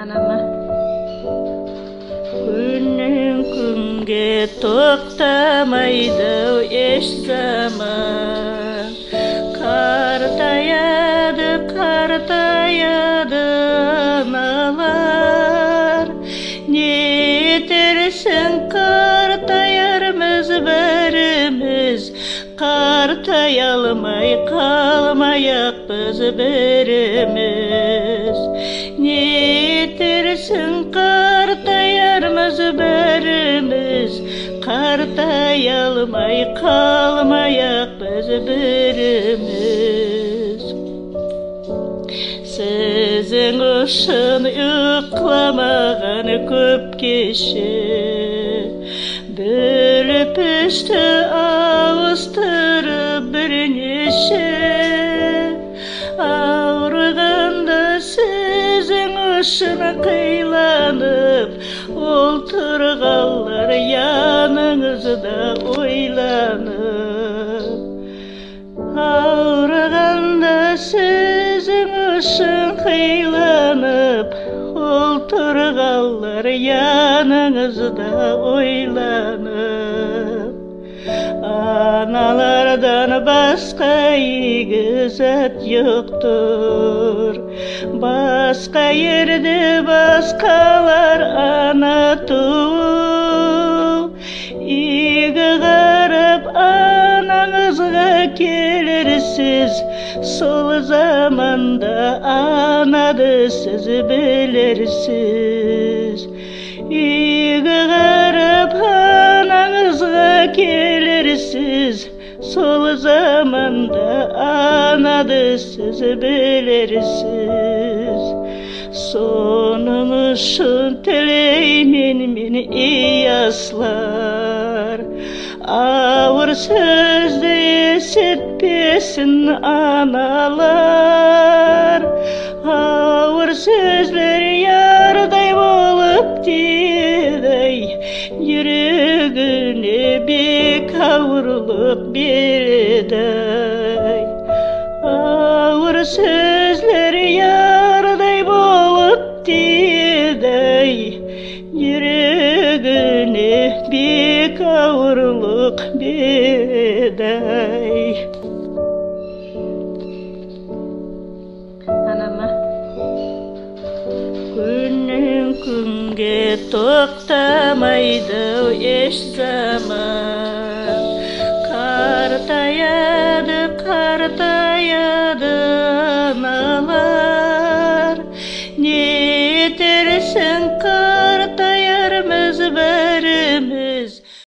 Anama күннен күнге тоқтамайды еш заман, қартаяды аналар. Не етерсің, қартаярмыз бәріміз, қартай алмай қалмаяқпыз біріміз. Не етерсің, қартаярмыз бәріміз, қартай алмай қалмаяқпыз біріміз. Сізің үшін ұйықламаған көп кеше, бөліп ішті ауыстырып бірнеше. Ауырғанда сізің үшін қиланып, отырғанлар яныңызда ойланып. Ауырғанда сізің үшін қиланып, отырғанлар яныңызда ойланып. Аналардан басқа игі зат жоқтыр, басқа ерде басқалар ана туып. Игі қарап анаңызға келерсіз, сол заманда анады сіз білерсіз. Игі қарап анаңызға келерсіз, сол заманда анады сіз білерсіз. Соның үшін тілеймен мен ияслар, ауыр сөзді есітпесін аналар. Ауыр сөздер ярдай болып тидай, жүрегіне бек ауырлық береді. Ауыр сөздер ярдай болып тидай, жүрегіне бек ауырлық береді. Анама күннен күнге тоқтамайды еш заман, қартаяды